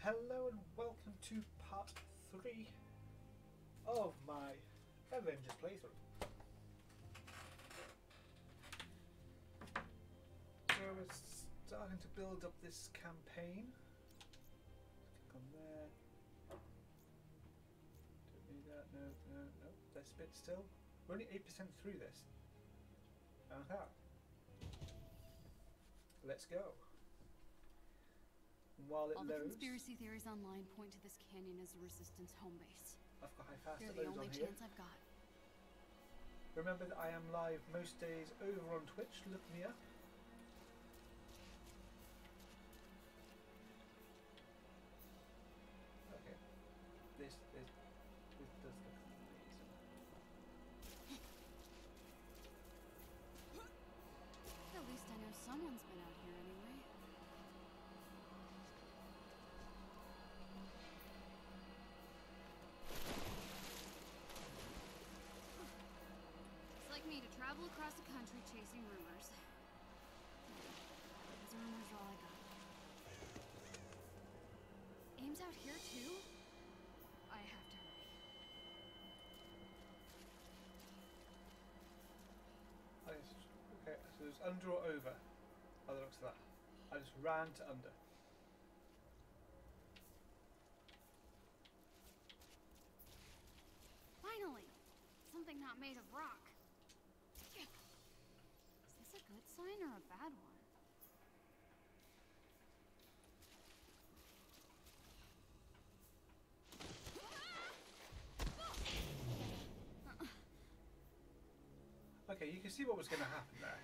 Hello and welcome to part 3 of my Avengers playthrough. So we're starting to build up this campaign. Click on there. Don't need that, no. This bit still. We're only 8% through this. Okay. Let's go. While it All loads, the conspiracy theories online point to this canyon as a resistance home base. I've got how fast You're it the loads only on here. chance I've got. Remember that I am live most days over on Twitch. Look me up. Okay. This does look amazing. At least I know someone's been out here anyway. It's like me to travel across the country chasing rumors. Those rumors are all I got. Aim's out here too? I have to hurry. Okay, so it's under or over? By the looks of that. I just ran to under. Finally! Something not made of rock. Is this a good sign or a bad one? Okay, you can see what was going to happen there.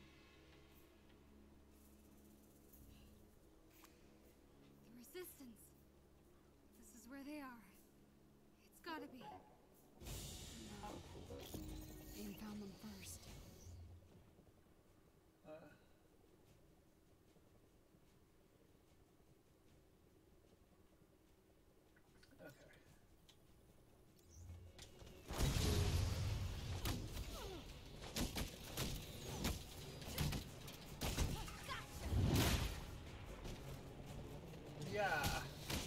The resistance. This is where they are. It's gotta be. No. Aim found them first. Okay. Yeah.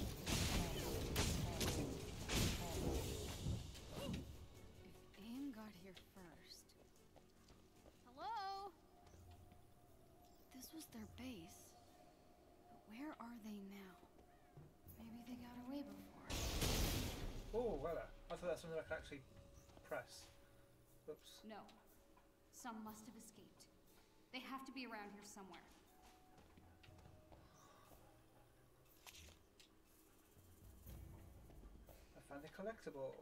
If AIM got here first. Hello? This was their base. But where are they now? Maybe they got away before. Oh, well, I thought that's something I could actually press. Oops. No. Some must have escaped. They have to be around here somewhere. I found a collectible.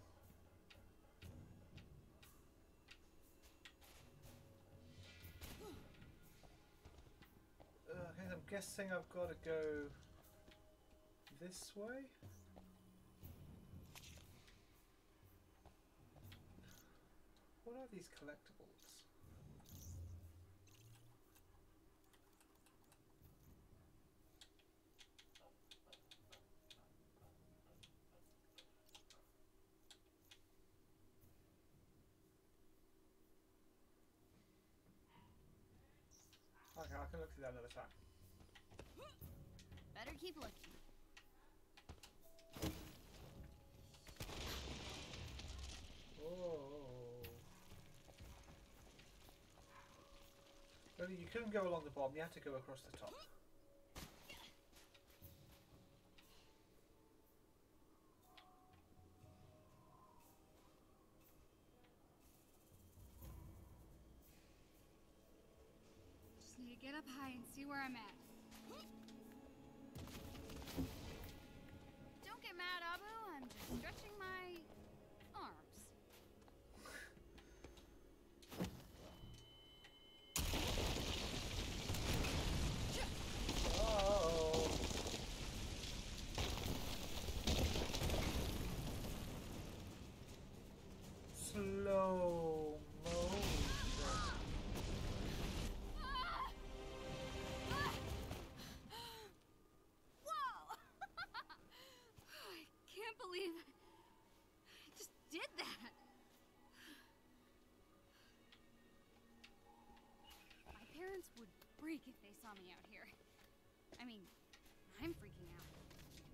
Okay, I'm guessing I've got to go this way. What are these collectibles? Okay, I can look through that another time. Better keep looking. Oh. Well, you couldn't go along the bottom, you had to go across the top. Just need to get up high and see where I'm at. Don't get mad, Abu. I'm just stretching my arms. Oh. Slow motion. Whoa! I can't believe I just did that. My parents would freak if they saw me out here. I mean, I'm freaking out.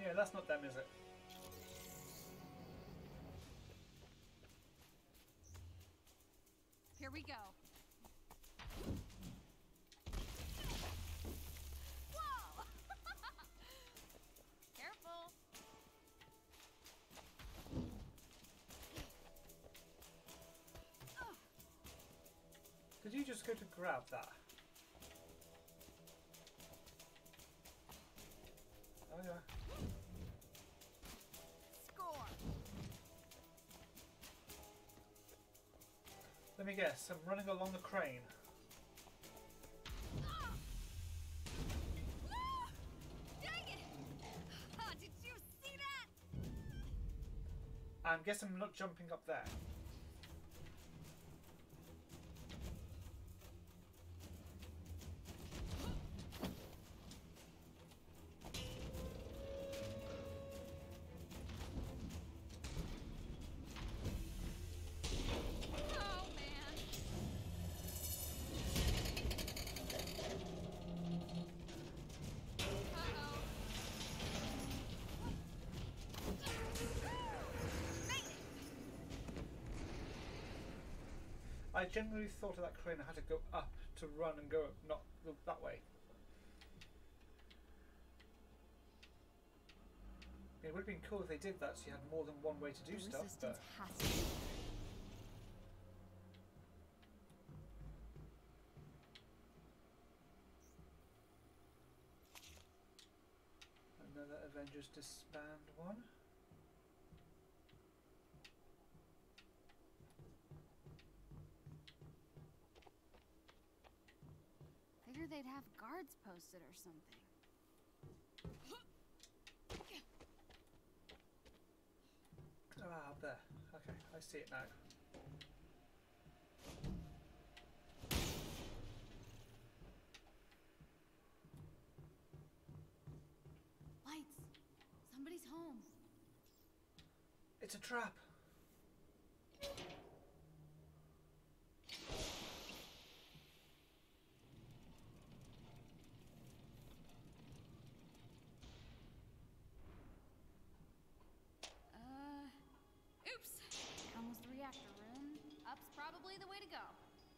Yeah, that's not them, is it? Here we go. Whoa! Careful. Did you just go to grab that? Oh yeah. Score. Let me guess, I'm running along the crane. Dang it! Did you see that? And guess I'm not jumping up there. Oh man. Uh-oh. I generally thought of that crane I had to go up to run and go not that way. It would have been cool if they did that so you had more than one way to do stuff, but Resistance has to be. another Avengers disband one. Figured they'd have guards posted or something. Ah, up there. Okay, I see it now. Lights! Somebody's home. It's a trap. Oops. Down was the reactor room. Up's probably the way to go.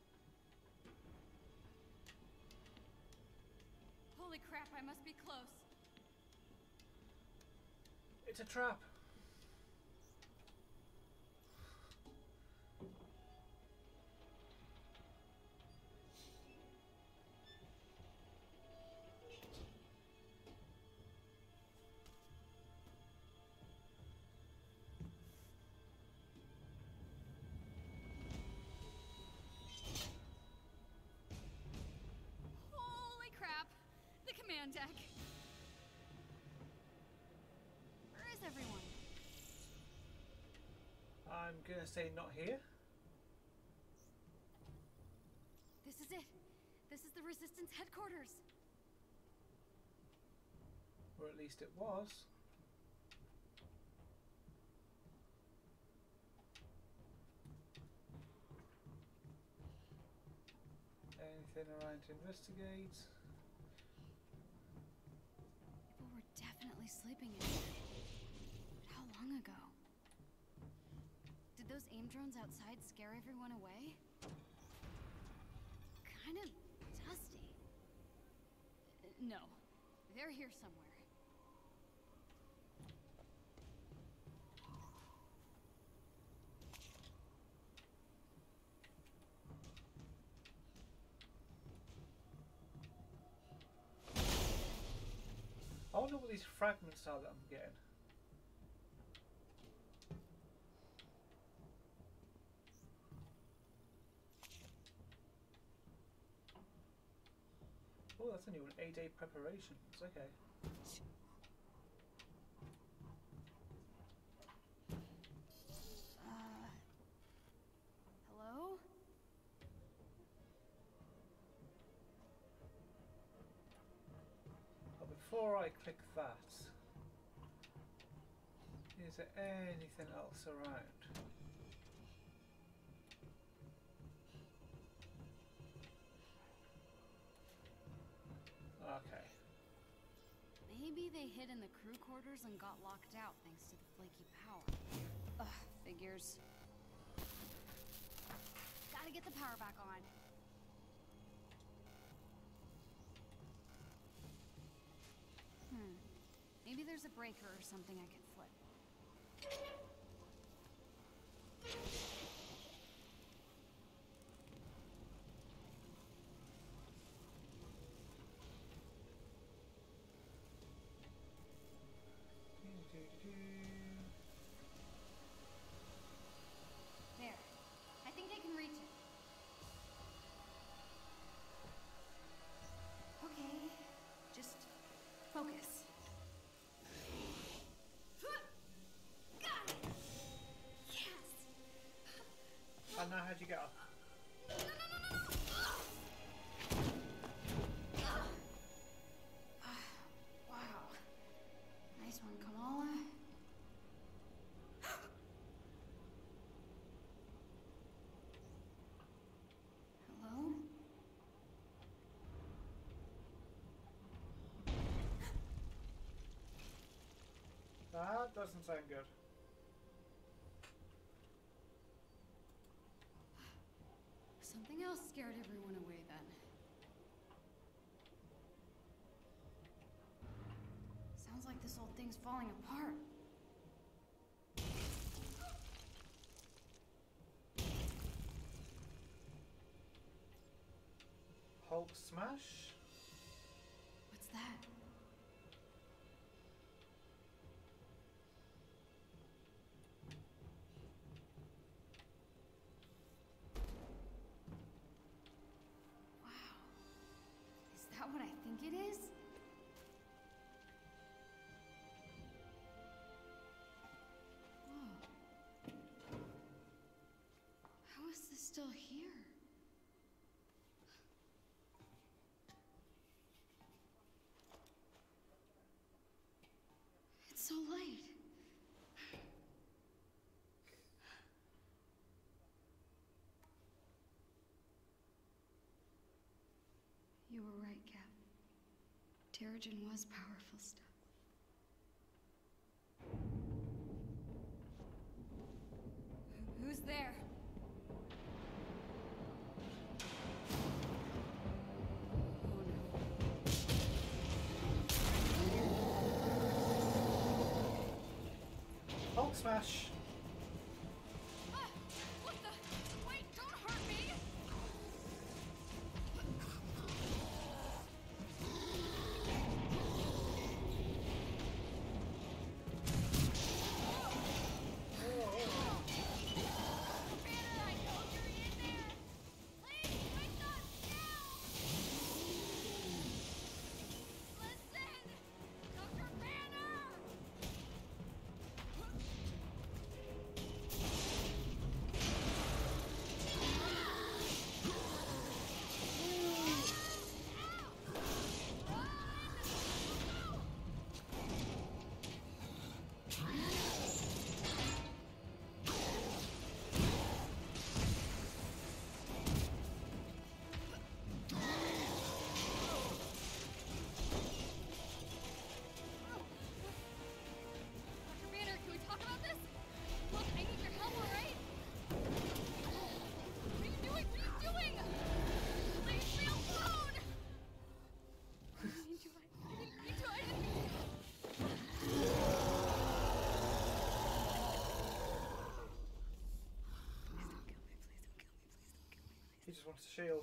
Holy crap, I must be close. It's a trap. Holy crap! The command deck. Where is everyone? I'm gonna say not here. This is it. This is the Resistance headquarters. Or at least it was. Anything around to investigate? People were definitely sleeping in here. But how long ago? Did those AIM drones outside scare everyone away? Kind of dusty. No, they're here somewhere. I wonder what these fragments are that I'm getting. Oh, that's only an 8-day preparations. Okay. Hello? But before I click that, is there anything else around? Okay. Maybe Maybe they hid in the crew quarters and got locked out thanks to the flaky power. Ugh, figures. Gotta get the power back on. Maybe there's a breaker or something I could flip. There. I think I can reach it. Okay. Just focus. Got it! Yes! And now how'd you get off? Wow. Nice one, Kamala. Hello? That doesn't sound good. Something else scared everyone away then. Sounds like this old thing's falling apart. Hulk smash? What's that? Wow. Is that what I think it is? Whoa. How is this still here? It's so late. You were right, Cap. Terrigen was powerful stuff. Who's there? Hulk smash! What the? Wait, don't hurt me! Banner, I know you're in there! Please, wake up now! Listen! Dr. Banner! Dr. Banner, can we talk about this? Look, I need your help, alright? What are you doing? What are you doing? Leave me alone! I didn't mean to. I didn't mean to. I didn't mean to. He just wants a shield.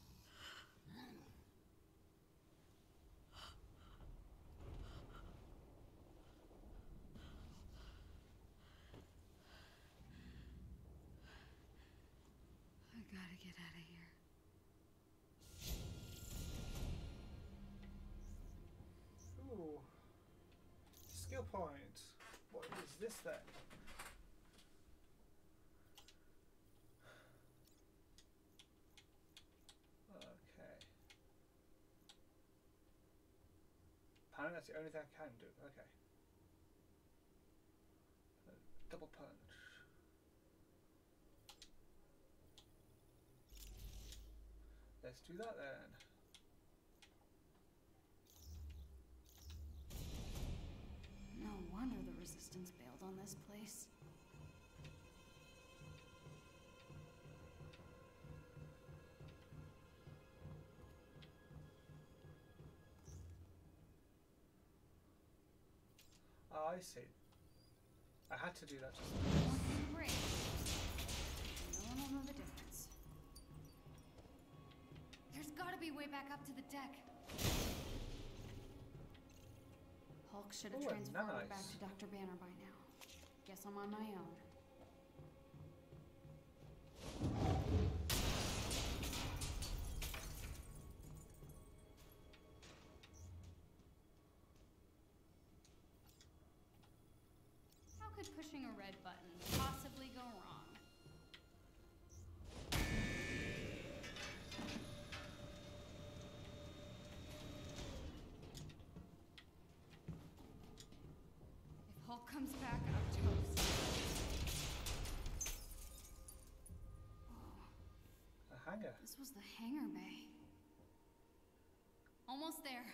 I gotta get out of here. Ooh. Skill point. What is this then? Okay. Apparently that's the only thing I can do. Okay. Double punch. Let's do that then. Resistance bailed on this place? Oh, I see. I had to do that just Great. No one will know the difference. There's gotta be a way back up to the deck. Hulk should have transferred back to Dr. Banner by now. Guess I'm on my own. How could pushing a red button possibly go wrong? If Hulk comes back, I'm toast. Whoa. a hangar. This was the hangar bay. Almost there.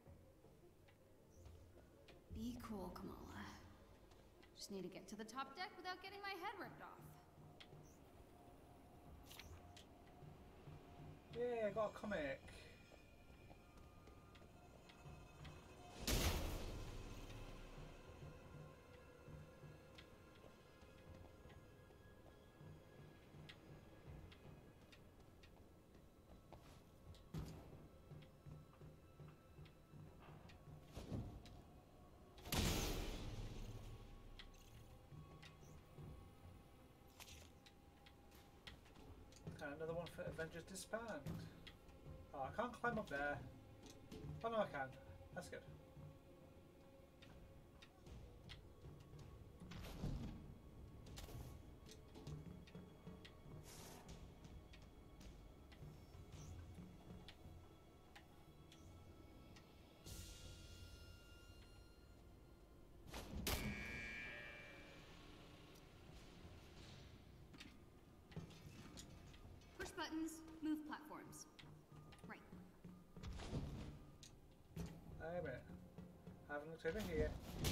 Be cool, Kamala. Just need to get to the top deck without getting my head ripped off. Yeah, I got a comic. And another one for Avengers Disband. Oh, I can't climb up there. Oh no, I can. That's good. Push buttons, move platforms. Right. Wait a minute. I haven't looked over here.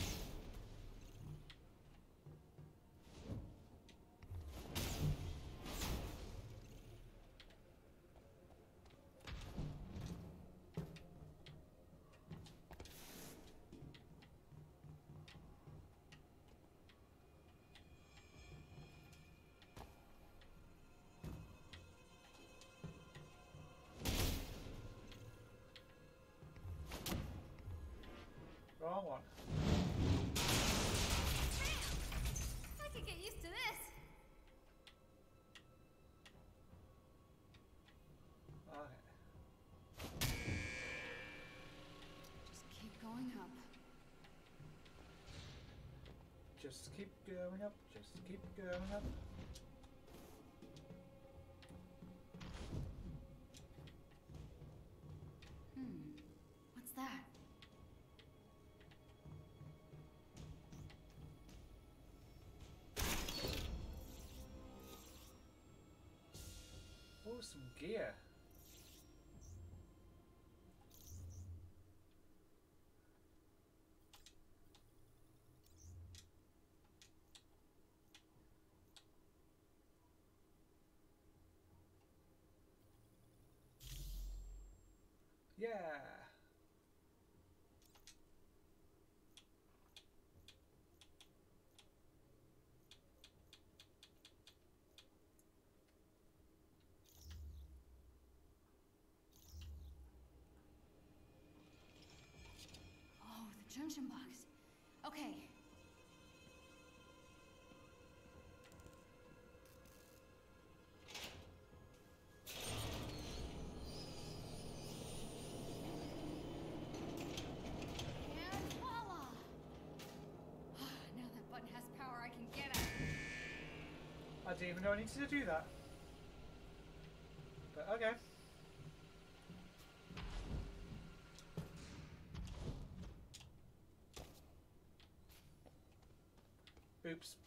Wrong one. I could get used to this. Okay. Just keep going up. Just keep going up. Just keep going up. What's that? Oh, some gear. Yeah. Oh, the junction box. Okay. And voila! Now that button has power, I can get at it. I didn't even know I needed to do that. But okay. Oops.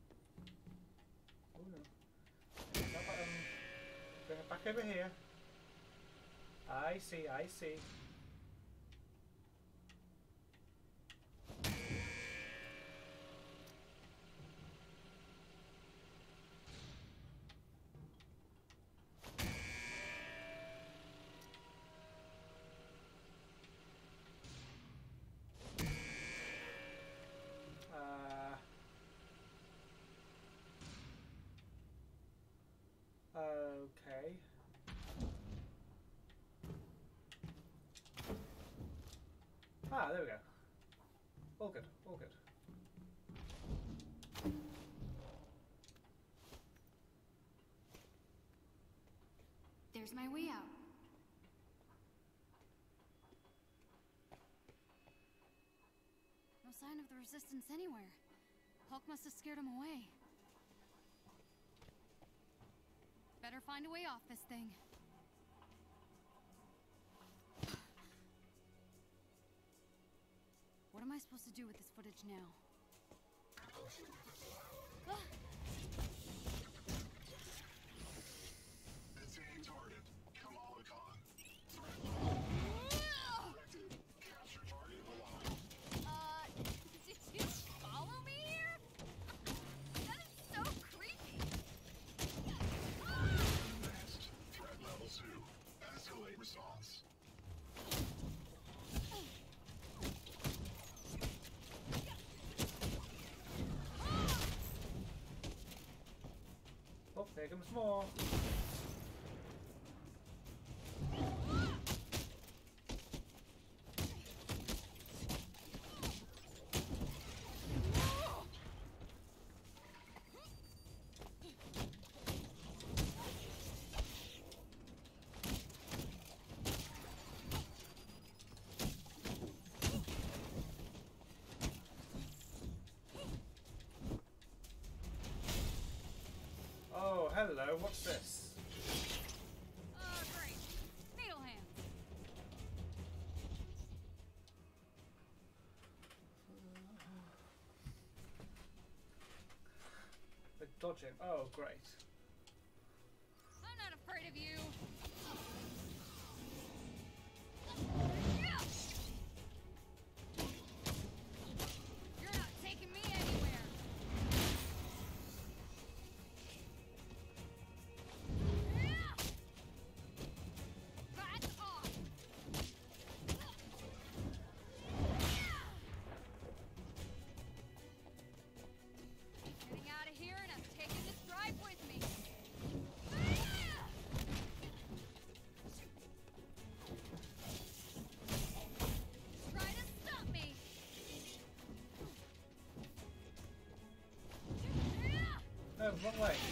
Oh no. Bring it back over here. I see, I see. Okay. Ah, there we go. All good, all good. There's my way out. No sign of the resistance anywhere. Hulk must have scared him away. Better find a way off this thing. What am I supposed to do with this footage now? Insane target. Kamala Khan. Directed. Capture target alive. Did you follow me here? That is so creepy. Next. Threat level 2. Escalate response. Oh, there comes more. Oh, hello, what's this? Great. Needle hands. The dodging. Oh, great. I'm not afraid of you. You're not taking me anywhere. That's off. Getting out of here, and I'm taking this drive with me. Try to stop me. No, wrong way.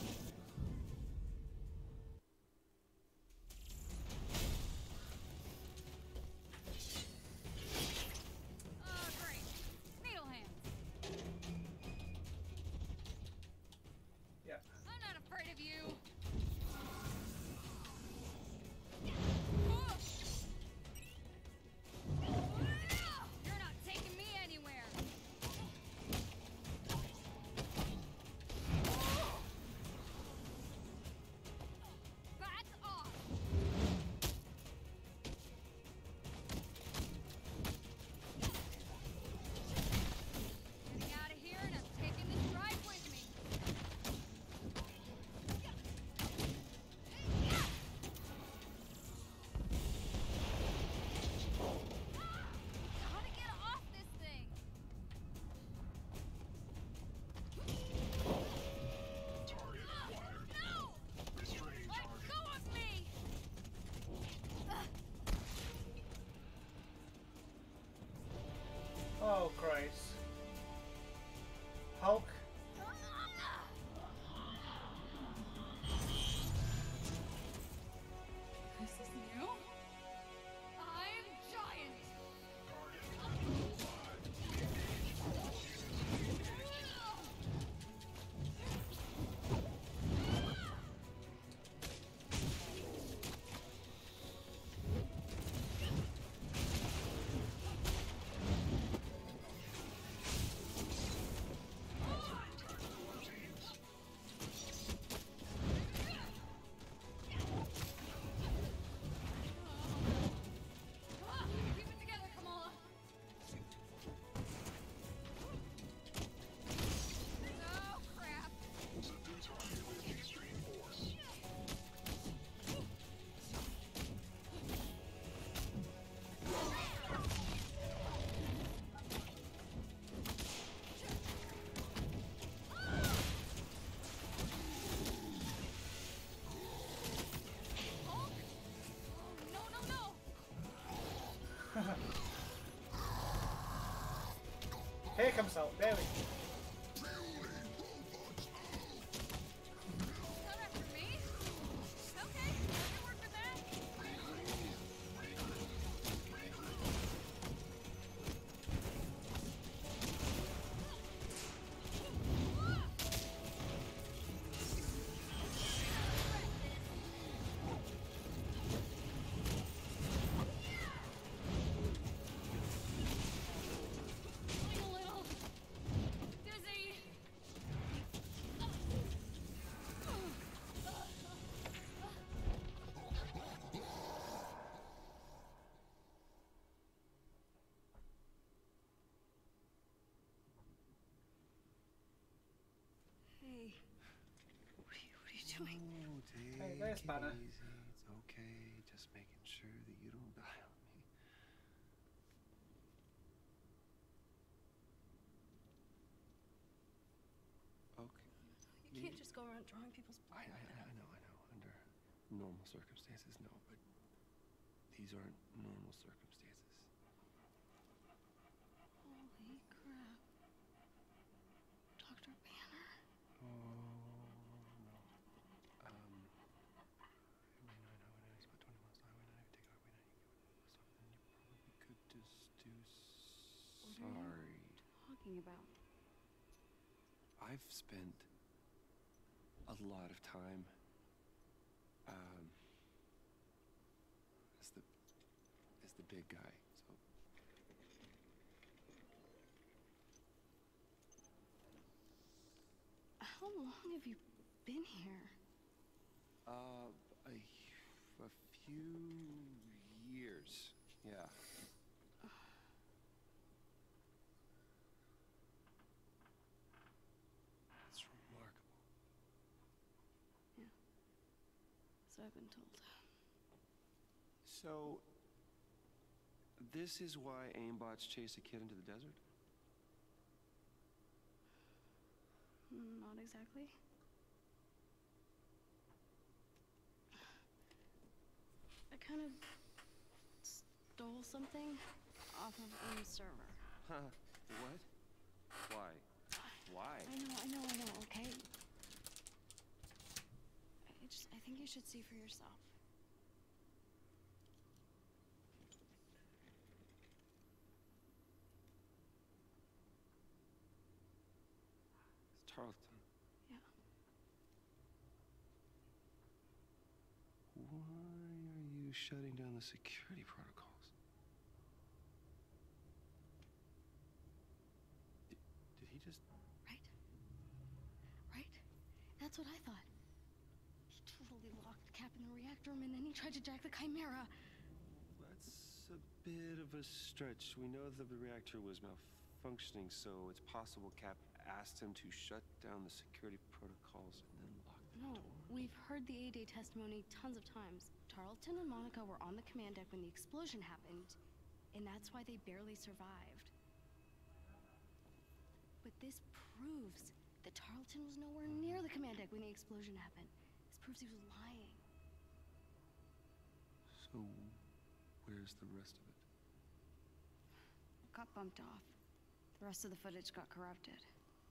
Great. Needle hands. Yeah. I'm not afraid of you. You're not taking me anywhere. That's off. Getting out of here, and I'm taking this drive with me. How to get off this thing? Target acquired. No! Restrain Let target. go of me! Oh, great. Hulk. This is new. I'm giant. Target. Live. comes out. There we go. Not after me. Okay, you work with that. Feeling a little dizzy. Hey, what are you doing? Oh, take Hey, there's it Banner. easy. It's okay. Just making sure that you don't die on me. Okay. You can't just go around drawing people's blood. I know. Under normal circumstances, no, but these aren't normal circumstances. Holy crap. Dr. Banner? Oh, no. I know. It's about 20 miles an hour. Take it away. Something you probably could just do. What are Sorry. you talking about? I've spent a lot of time as the big guy. So How long have you been here? a few years. Yeah. It's remarkable. Yeah. So I've been told. So, this is why aimbots chase a kid into the desert? Not exactly. I kind of stole something off of AIM's server. Huh? What? Why? Why? I know, okay? I think you should see for yourself. It's Tarleton. Yeah. Why are you shutting down the security protocols? Did he just... Right? Right? That's what I thought. He totally locked Cap in the reactor room and then he tried to jack the Chimera. That's a bit of a stretch. We know that the reactor was malfunctioning, so it's possible Cap asked him to shut down the security protocols and then lock the No, door. we've heard the A-Day testimony tons of times. Tarleton and Monica were on the command deck when the explosion happened, and that's why they barely survived. But this proves that Tarleton was nowhere near the command deck when the explosion happened. This proves he was lying. So, where's the rest of it? Got bumped off. The rest of the footage got corrupted.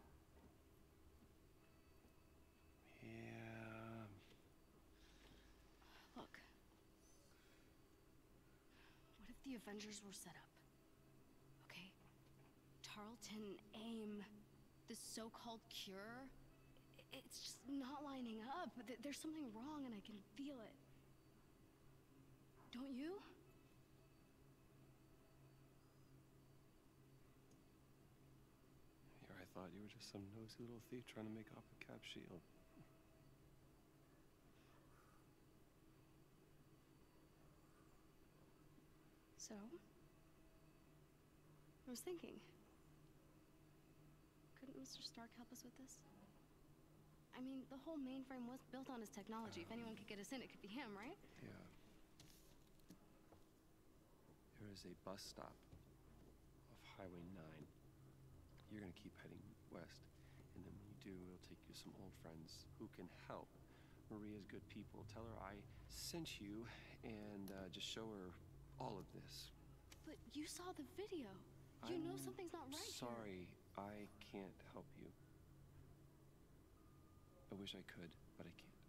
Yeah. Look. What if the Avengers were set up? Okay? Tarleton, AIM, the so-called cure, it's just not lining up. There's something wrong and I can feel it. Don't you? Here I thought you were just some nosy little thief trying to make off with Cap's shield. So? I was thinking. Couldn't Mr. Stark help us with this? I mean, the whole mainframe was built on his technology. If anyone could get us in, it could be him, right? Yeah. There is a bus stop off Highway 9. You're gonna keep heading west, and then when you do, it'll take you some old friends who can help. Maria's good people. Tell her I sent you, and just show her all of this. But you saw the video. You know something's not right here. Sorry, I can't help you. I wish I could, but I can't.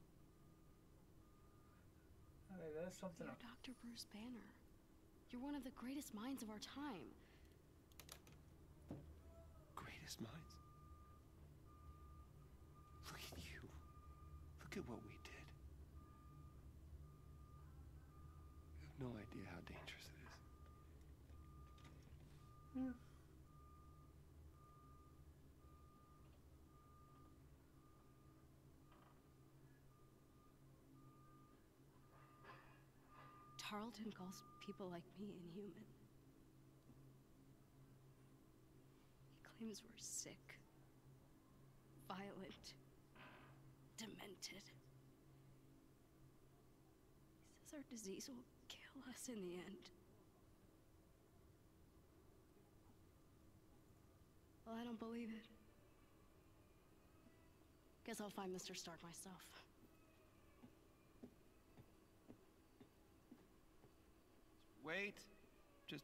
Okay, there's something You're else. Dr. Bruce Banner. You're one of the greatest minds of our time. Greatest minds? Look at you. Look at what we did. You have no idea how dangerous it is. Hmm. Tarleton calls people like me inhuman. He claims we're sick, violent, demented. He says our disease will kill us in the end. Well, I don't believe it. Guess I'll find Mr. Stark myself. Wait. Just...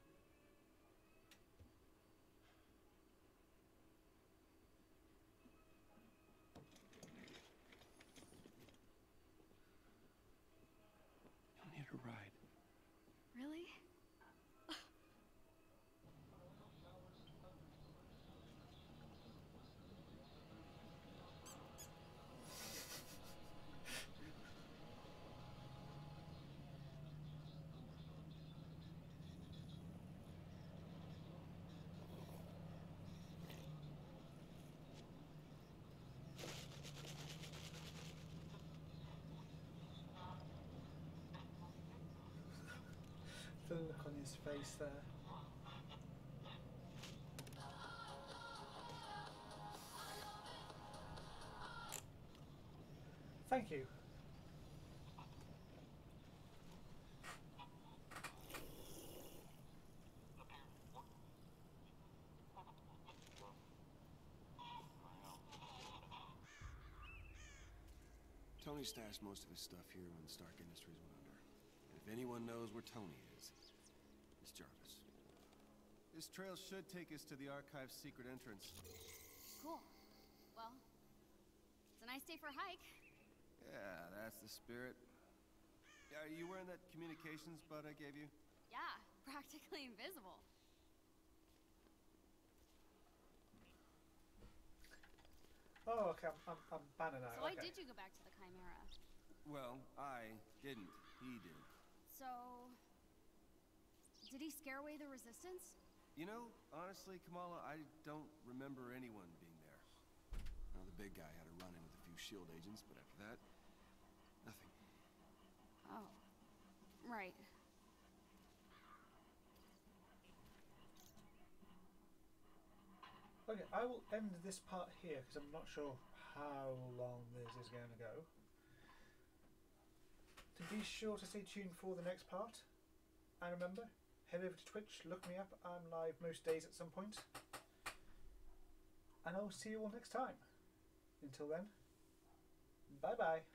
You'll need a ride. Really? The look on his face there. Thank you. Tony stashed most of his stuff here when Stark Industries went under. And if anyone knows where Tony is, it's Jarvis. This trail should take us to the Archive's secret entrance. Cool. Well, it's a nice day for a hike. Yeah, that's the spirit. Are you wearing that communications bud I gave you? Yeah, practically invisible. Oh, okay, I'm Banner now. So why Okay. did you go back to the Chimera? Well, I didn't. He did. So, did he scare away the Resistance? You know, honestly, Kamala, I don't remember anyone being there. Well, the big guy had a run-in with a few S.H.I.E.L.D. agents, but after that, nothing. Oh, right. Okay, I will end this part here because I'm not sure how long this is going to go. To be sure to stay tuned for the next part. And remember, head over to Twitch, look me up. I'm live most days at some point. And I'll see you all next time. Until then, bye bye.